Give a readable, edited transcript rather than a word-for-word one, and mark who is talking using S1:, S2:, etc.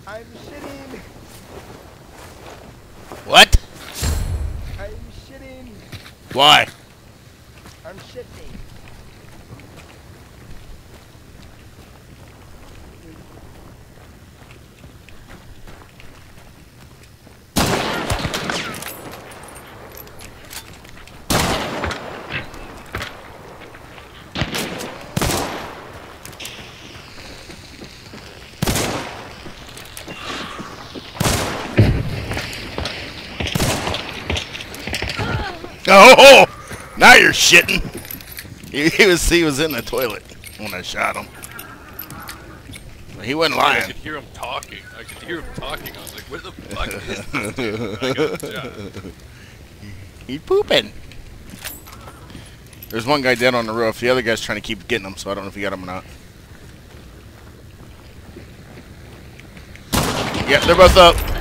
S1: I'm shitting.
S2: What?
S1: I'm shitting.
S2: Why?
S1: I'm shitting.
S2: Oh! Now you're shitting. He was in the toilet when I shot him. He wasn't
S3: I
S2: lying.
S3: could hear him talking. I was like, where the fuck is this dude? I got shot.
S2: He's pooping. There's one guy dead on the roof. The other guy's trying to keep getting him, so I don't know if he got him or not. Yeah, they're both up.